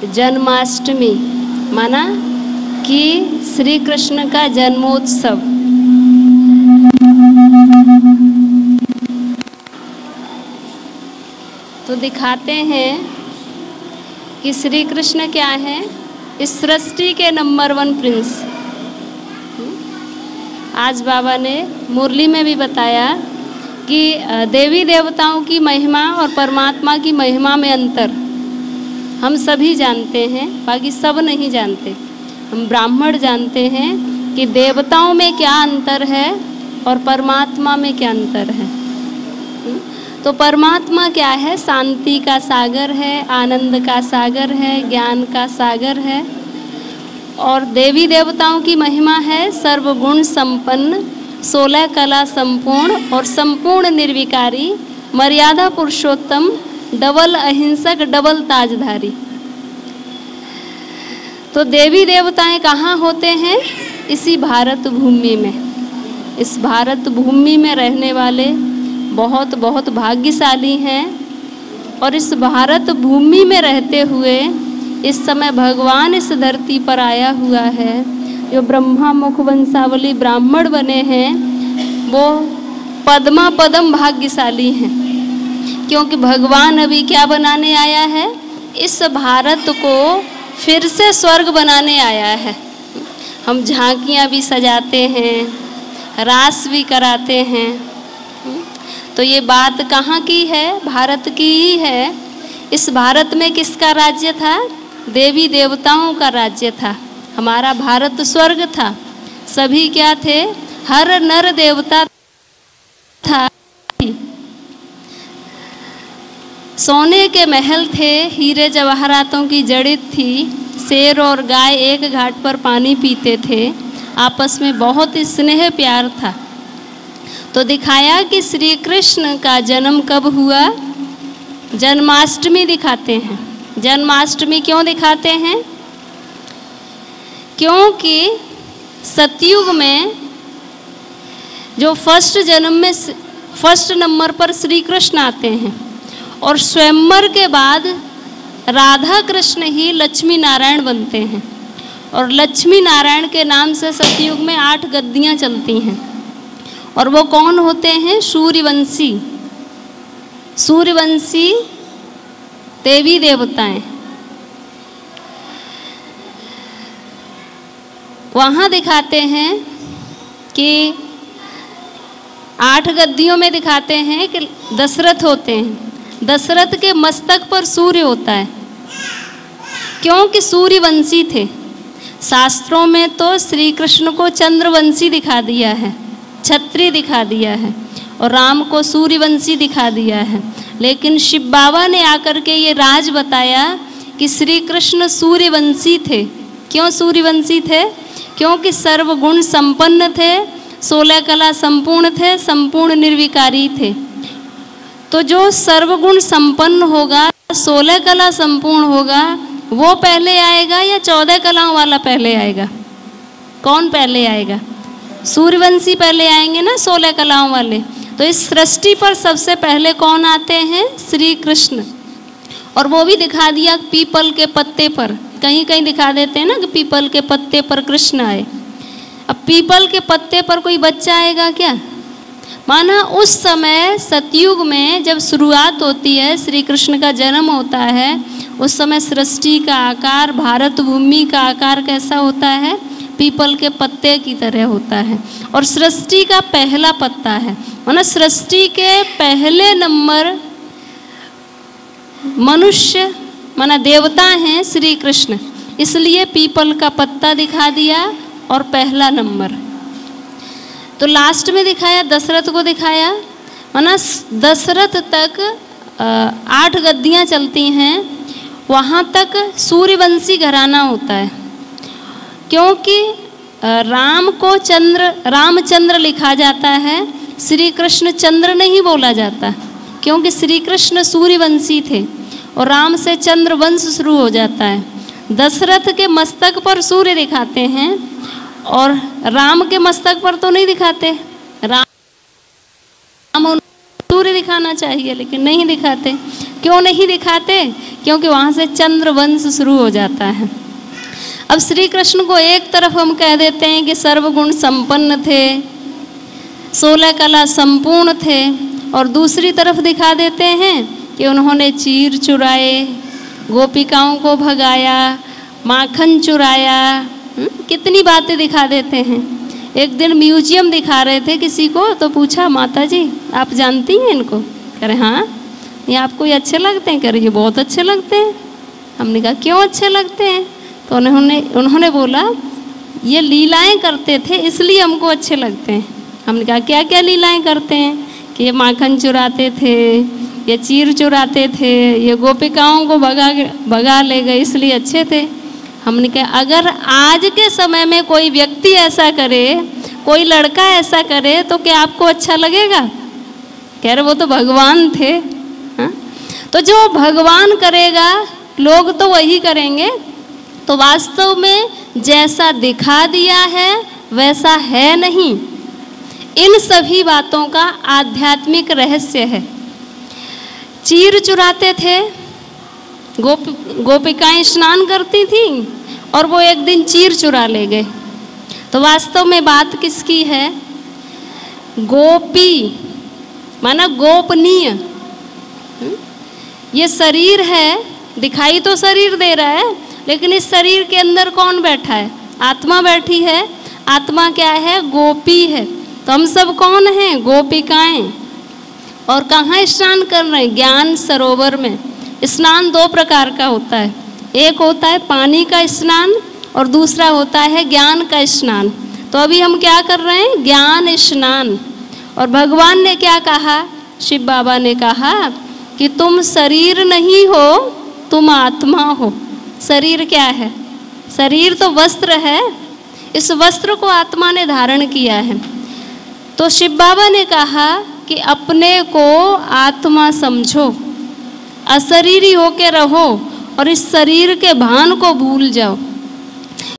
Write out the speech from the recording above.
जन्माष्टमी माना कि श्री कृष्ण का जन्मोत्सव। तो दिखाते हैं कि श्री कृष्ण क्या है, इस सृष्टि के नंबर 1 प्रिंस। आज बाबा ने मुरली में भी बताया कि देवी देवताओं की महिमा और परमात्मा की महिमा में अंतर हम सभी जानते हैं, बाकी सब नहीं जानते। हम ब्राह्मण जानते हैं कि देवताओं में क्या अंतर है और परमात्मा में क्या अंतर है। तो परमात्मा क्या है, शांति का सागर है, आनंद का सागर है, ज्ञान का सागर है। और देवी देवताओं की महिमा है सर्वगुण संपन्न, 16 कला संपूर्ण और संपूर्ण निर्विकारी, मर्यादा पुरुषोत्तम, डबल अहिंसक, डबल ताजधारी। तो देवी देवताएं कहाँ होते हैं? इसी भारत भूमि में। इस भारत भूमि में रहने वाले बहुत बहुत भाग्यशाली हैं। और इस भारत भूमि में रहते हुए इस समय भगवान इस धरती पर आया हुआ है। जो ब्रह्मा मुख वंशावली ब्राह्मण बने हैं वो पद्मा पदम भाग्यशाली हैं, क्योंकि भगवान अभी क्या बनाने आया है, इस भारत को फिर से स्वर्ग बनाने आया है। हम झांकियाँ भी सजाते हैं, रास भी कराते हैं। तो ये बात कहाँ की है? भारत की ही है। इस भारत में किसका राज्य था? देवी देवताओं का राज्य था। हमारा भारत स्वर्ग था। सभी क्या थे? हर नर देवता था। सोने के महल थे, हीरे जवाहरातों की जड़ित थी। शेर और गाय एक घाट पर पानी पीते थे। आपस में बहुत स्नेह प्यार था। तो दिखाया कि श्री कृष्ण का जन्म कब हुआ? जन्माष्टमी दिखाते हैं। जन्माष्टमी क्यों दिखाते हैं? क्योंकि सतयुग में जो फर्स्ट जन्म में फर्स्ट नंबर पर श्री कृष्ण आते हैं और स्वयंवर के बाद राधा कृष्ण ही लक्ष्मी नारायण बनते हैं। और लक्ष्मी नारायण के नाम से सतयुग में 8 गद्दियाँ चलती हैं। और वो कौन होते हैं? सूर्यवंशी। सूर्यवंशी देवी देवताएं। वहाँ दिखाते हैं कि 8 गद्दियों में दिखाते हैं कि दशरथ होते हैं। दशरथ के मस्तक पर सूर्य होता है, क्योंकि सूर्यवंशी थे। शास्त्रों में तो श्री कृष्ण को चंद्रवंशी दिखा दिया है, क्षत्रिय दिखा दिया है, और राम को सूर्यवंशी दिखा दिया है। लेकिन शिव बाबा ने आकर के ये राज बताया कि श्री कृष्ण सूर्यवंशी थे। क्यों सूर्यवंशी थे? क्योंकि सर्वगुण संपन्न थे, 16 कला संपूर्ण थे, संपूर्ण निर्विकारी थे। तो जो सर्वगुण संपन्न होगा, 16 कला संपूर्ण होगा, वो पहले आएगा या 14 कलाओं वाला पहले आएगा? कौन पहले आएगा? सूर्यवंशी पहले आएंगे ना, 16 कलाओं वाले। तो इस सृष्टि पर सबसे पहले कौन आते हैं? श्री कृष्ण। और वो भी दिखा दिया पीपल के पत्ते पर। कहीं कहीं दिखा देते हैं ना कि पीपल के पत्ते पर कृष्ण आए। अब पीपल के पत्ते पर कोई बच्चा आएगा क्या? माना उस समय सतयुग में जब शुरुआत होती है, श्री कृष्ण का जन्म होता है, उस समय सृष्टि का आकार, भारत भूमि का आकार कैसा होता है? पीपल के पत्ते की तरह होता है। और सृष्टि का पहला पत्ता है, माना सृष्टि के पहले नंबर मनुष्य माना देवता हैं श्री कृष्ण, इसलिए पीपल का पत्ता दिखा दिया और पहला नंबर। तो लास्ट में दिखाया दशरथ को दिखाया, माना दशरथ तक 8 गद्दियाँ चलती हैं, वहाँ तक सूर्यवंशी घराना होता है। क्योंकि राम को रामचंद्र लिखा जाता है, श्री कृष्ण चंद्र नहीं बोला जाता, क्योंकि श्री कृष्ण सूर्यवंशी थे और राम से चंद्र वंश शुरू हो जाता है। दशरथ के मस्तक पर सूर्य दिखाते हैं और राम के मस्तक पर तो नहीं दिखाते। राम सूर्य दिखाना चाहिए, लेकिन नहीं दिखाते। क्यों नहीं दिखाते? क्योंकि वहाँ से चंद्रवंश शुरू हो जाता है। अब श्री कृष्ण को एक तरफ हम कह देते हैं कि सर्वगुण संपन्न थे, 16 कला संपूर्ण थे, और दूसरी तरफ दिखा देते हैं कि उन्होंने चीर चुराए, गोपिकाओं को भगाया, माखन चुराया, कितनी बातें दिखा देते हैं। एक दिन म्यूजियम दिखा रहे थे किसी को, तो पूछा, माता जी आप जानती हैं इनको? कह रहे हाँ, ये आपको ये अच्छे लगते हैं? कह रहे ये बहुत अच्छे लगते हैं। हमने कहा क्यों अच्छे लगते हैं? तो उन्होंने बोला ये लीलाएं करते थे इसलिए हमको अच्छे लगते हैं। हमने कहा क्या क्या लीलाएं करते हैं? कि ये माखन चुराते थे, ये चीर चुराते थे, ये गोपिकाओं को भगा ले गए इसलिए अच्छे थे। हमने कहा अगर आज के समय में कोई व्यक्ति ऐसा करे, कोई लड़का ऐसा करे, तो क्या आपको अच्छा लगेगा? कह रहे वो तो भगवान थे। हाँ? तो जो भगवान करेगा लोग तो वही करेंगे। तो वास्तव में जैसा दिखा दिया है वैसा है नहीं। इन सभी बातों का आध्यात्मिक रहस्य है। चीर चुराते थे, गोपिकाएं स्नान करती थीं और वो एक दिन चीर चुरा ले गए। तो वास्तव में बात किसकी है? गोपी माना गोपनीय। ये शरीर है, दिखाई तो शरीर दे रहा है, लेकिन इस शरीर के अंदर कौन बैठा है? आत्मा बैठी है। आत्मा क्या है? गोपी है। तो हम सब कौन हैं? गोपिकाएं। और कहाँ स्नान कर रहे हैं? ज्ञान सरोवर में। स्नान दो प्रकार का होता है, एक होता है पानी का स्नान और दूसरा होता है ज्ञान का स्नान। तो अभी हम क्या कर रहे हैं? ज्ञान स्नान। और भगवान ने क्या कहा? शिव बाबा ने कहा कि तुम शरीर नहीं हो, तुम आत्मा हो। शरीर क्या है? शरीर तो वस्त्र है, इस वस्त्र को आत्मा ने धारण किया है। तो शिव बाबा ने कहा कि अपने को आत्मा समझो, अशरीरी होके रहो और इस शरीर के भान को भूल जाओ।